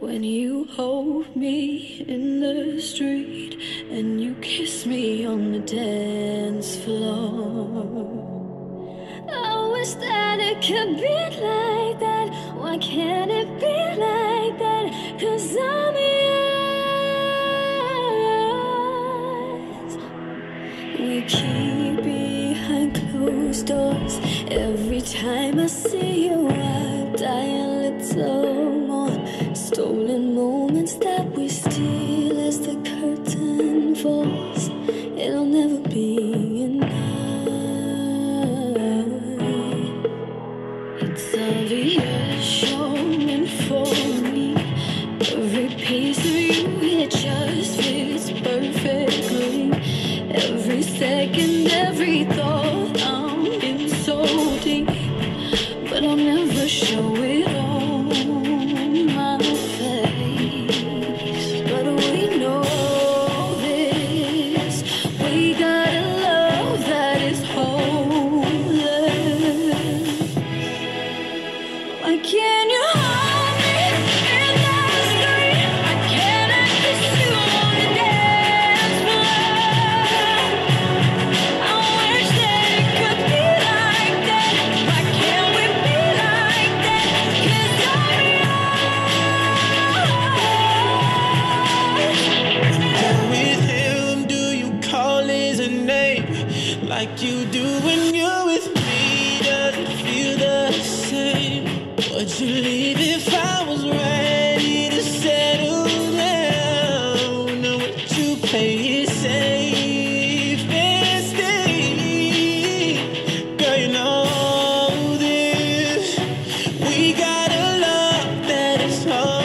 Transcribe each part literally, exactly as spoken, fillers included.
when you hold me in the street and you kiss me on the dance floor. I wish that it could be like that. Why can't it be like that? 'Cause I'm yours. We keep behind closed doors. Every time I see you I die a little more. Stolen moments that we steal as the curtain falls. It'll never be enough. It's obvious you're meant for me. Every piece of you, it just fits perfectly. Every second, every thought, I'm in so deep. But I'll never show it on my face. But we know this. We got a love that is hopeless. Why can't you hold me in the street? Why can't I kiss you on the dance floor? I wish that it could be like that. Why can't we be like that? 'Cause I'm You're with him, do you call his name like you do when you're with me? Does it feel the same? Would you leave if I was ready to settle down? Or would you play it safe and stay? Girl, you know this. We got a love that is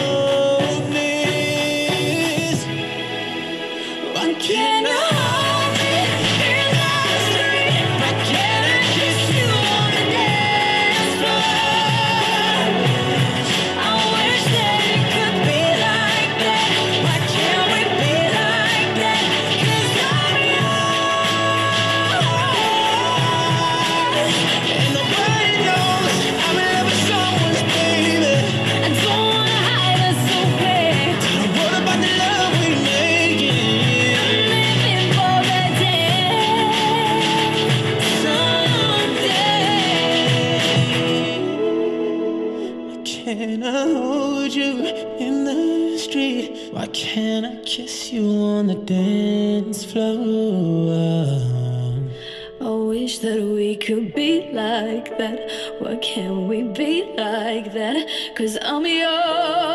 hopeless. Why can't I hold me in the street? Why can't I kiss you on the dance floor? I wish that it could be like that. Why can't we be like that? 'Cause I'm yours. And nobody knows I'm in love with someone's baby. I don't wanna hide us so bad. What about the love we make? Living for the day someday. Can I hold you in the street? Why can't I kiss you on the dance floor? I wish that we could be like that. Why can't we be like that? 'Cause I'm yours.